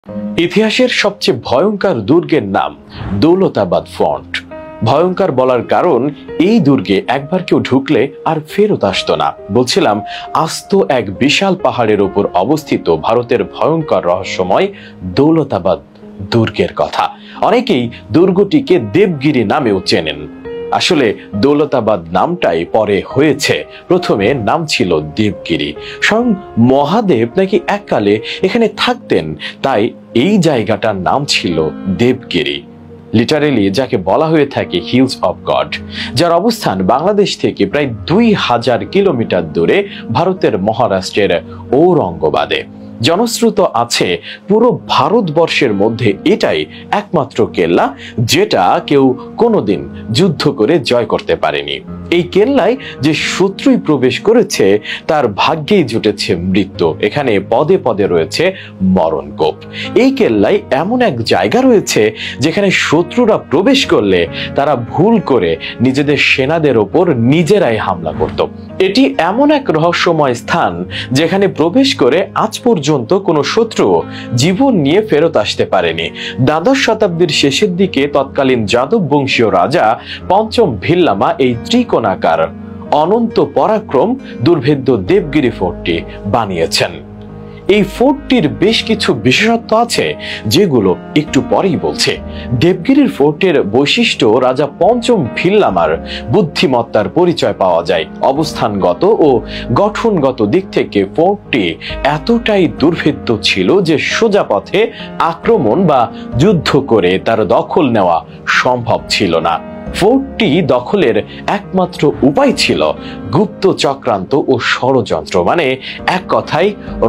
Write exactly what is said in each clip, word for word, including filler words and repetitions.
ইতিহাসের সবচেয়ে ভয়ঙ্কর দুর্গের নাম দৌলতাবাদ ফোর্ট। ভয়ঙ্কর বলার কারণ এই দুর্গে একবার কেউ ঢুকলে আর ফেরত আসতো না। বলছিলাম আস্ত এক বিশাল পাহাড়ের উপর অবস্থিত ভারতের ভয়ঙ্কর রহস্যময় দৌলতাবাদ দুর্গের কথা। অনেকেই দুর্গটিকে দেবগিরি নামেও চেনেন। আসলে দৌলতাবাদ নামটাই পরে হয়েছে, প্রথমে নাম ছিল দেবগিরি। স্বয়ং মহাদেব নাকি এককালে এখানে থাকতেন, তাই এই জায়গাটার নাম ছিল দেবগিরি। লিটারেলি যাকে বলা হয়ে থাকে হিলস অফ গড, যার অবস্থান বাংলাদেশ থেকে প্রায় দুই হাজার কিলোমিটার দূরে ভারতের মহারাষ্ট্রের ঔরঙ্গাবাদে। জনশ্রুত আছে পুরো ভারতবর্ষের মধ্যে এটাই একমাত্র কেল্লা যেটা কেউ কোনোদিন যুদ্ধ করে জয় করতে পারেনি। এই কেল্লায় যে শত্রুই প্রবেশ করেছে তার ভাগ্যেই জুটেছে মৃত্যু। এখানে পদে পদে রয়েছে মরণকূপ। এই কেল্লায় এমন এক জায়গা রয়েছে যেখানে শত্রুরা প্রবেশ করলে তারা ভুল করে নিজেদের সেনাদের ওপর নিজেরাই হামলা করত। এটি এমন এক রহস্যময় স্থান যেখানে প্রবেশ করে আজ পর্যন্ত কোনো শত্রু জীবন নিয়ে ফেরত আসতে পারেনি। দ্বাদশ শতাব্দীর শেষের দিকে তৎকালীন যাদব বংশীয় রাজা পঞ্চম ভিল্লামা এই ত্রিকোণাকার অনন্ত পরাক্রম দুর্ভেদ্য দেবগিরি ফোর্টটি বানিয়েছেন। এই ফোর্টটির বেশ কিছু বিশেষত্ব আছে যেগুলো একটু পরেই বলছে। দেবগিরির ফোর্টের বৈশিষ্ট্য রাজা পঞ্চম ভিল্লামার বুদ্ধিমত্তার পরিচয় পাওয়া যায়। অবস্থানগত ও গঠনগত দিক থেকে ফোর্টটি এতটাই দুর্ভেদ্য ছিল যে সোজা পথে আক্রমণ বা যুদ্ধ করে তার দখল নেওয়া সম্ভব ছিল না। ফোর্টটি দখলের একমাত্র উপায় ছিল গুপ্ত চক্রান্ত ও ষড়যন্ত্র, মানে এক কথায়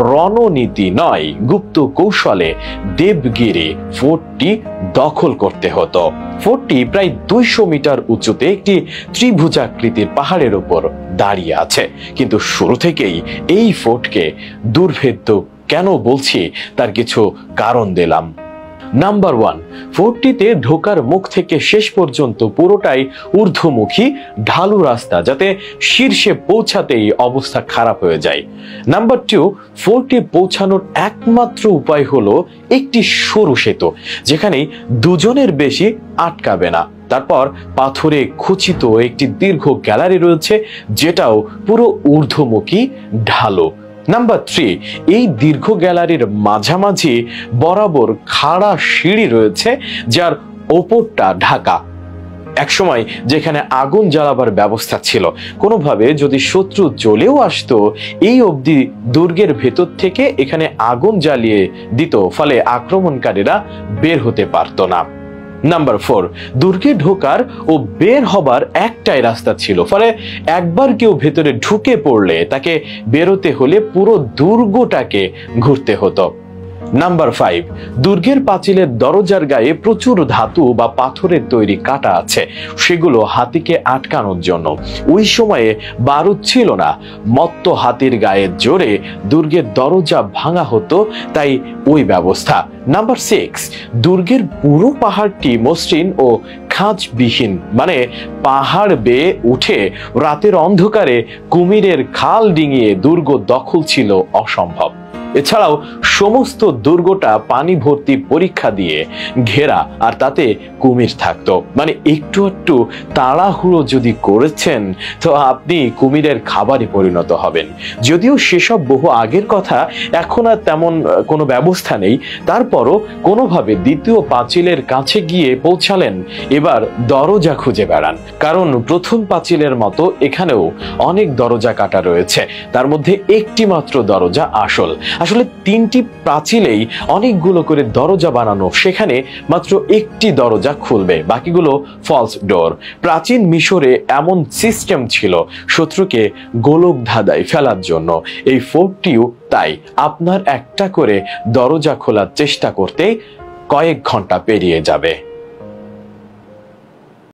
রণনীতি নয়, গুপ্ত কৌশলে দেবগিরি ফোর্টটি দখল করতে হতো। ফোর্টটি প্রায় দুইশো মিটার উঁচুতে একটি ত্রিভুজাকৃতির পাহাড়ের উপর দাঁড়িয়ে আছে। কিন্তু শুরু থেকেই এই ফোর্টকে দুর্ভেদ্য কেন বলছি তার কিছু কারণ দিলাম। নাম্বার ওয়ান, ফোর্টটিতে ঢোকার মুখ থেকে শেষ পর্যন্ত পুরোটাই ঊর্ধ্বমুখী ঢালু রাস্তা, যাতে শীর্ষে পৌঁছাতেই অবস্থা খারাপ হয়ে যায়। নাম্বার টু, ফোর্টে পৌঁছানোর একমাত্র উপায় হলো একটি সরু সেতু যেখানে দুজনের বেশি আটকাবে না। তারপর পাথরে খচিত একটি দীর্ঘ গ্যালারি রয়েছে যেটাও পুরো ঊর্ধ্বমুখী ঢালু। নাম্বার থ্রি, এই দীর্ঘ গ্যালারির মাঝামাঝি বরাবর খাড়া সিঁড়ি রয়েছে যার ওপরটা ঢাকা। একসময় যেখানে আগুন জ্বালাবার ব্যবস্থা ছিল, কোনোভাবে যদি শত্রু চলেও আসতো এই অবধি দুর্গের ভেতর থেকে এখানে আগুন জ্বালিয়ে দিত, ফলে আক্রমণকারীরা বের হতে পারত না। নাম্বার ফোর, দুর্গে ঢোকার ও বের হবার একটাই রাস্তা ছিল, ফলে একবার কেউ ভেতরে ঢুকে পড়লে তাকে বেরোতে হলে পুরো দুর্গটাকে ঘুরতে হতো। নাম্বার ফাইভ, দুর্গের পাঁচিলের দরজার গায়ে প্রচুর ধাতু বা পাথরের তৈরি কাটা আছে, সেগুলো হাতিকে আটকানোর জন্য। ওই সময়ে বারুদ ছিল না, মত্ত হাতির গায়ে জোরে দুর্গের দরজা ভাঙা হতো, তাই ওই ব্যবস্থা। নাম্বার সিক্স, দুর্গের পুরো পাহাড়টি মসৃণ ও খাঁজবিহীন, মানে পাহাড় বেয়ে উঠে রাতের অন্ধকারে কুমিরের খাল ডিঙিয়ে দুর্গ দখল ছিল অসম্ভব। এছাড়াও সমস্ত দুর্গটা পানি ভর্তি পরীক্ষা দিয়ে ঘেরা, আর তাতে কুমির থাকতো। মানে একটু একটু তাড়াহুড়ো যদি করেছেন তো আপনি কুমিরের খাবারে পরিণত হবেন। যদিও সেসব বহু আগের কথা, এখন আর তেমন কোনো ব্যবস্থা নেই। তারপরও কোনোভাবে দ্বিতীয় পাঁচিলের কাছে গিয়ে পৌঁছালেন। এবার দরজা খুঁজে বেড়ান, কারণ প্রথম পাঁচিলের মতো এখানেও অনেক দরজা কাটা রয়েছে, তার মধ্যে একটি মাত্র দরজা আসল। আসলে তিনটি প্রাচীলেই অনেকগুলো করে দরজা বানানো, সেখানে মাত্র একটি দরজা খুলবে, বাকিগুলো ফলস ডোর। প্রাচীন মিশরে এমন সিস্টেম ছিল শত্রুকে গোলক ধাঁধায় ফেলার জন্য। এই ফোর্টটিও তাই। আপনার একটা করে দরজা খোলার চেষ্টা করতেই কয়েক ঘন্টা পেরিয়ে যাবে।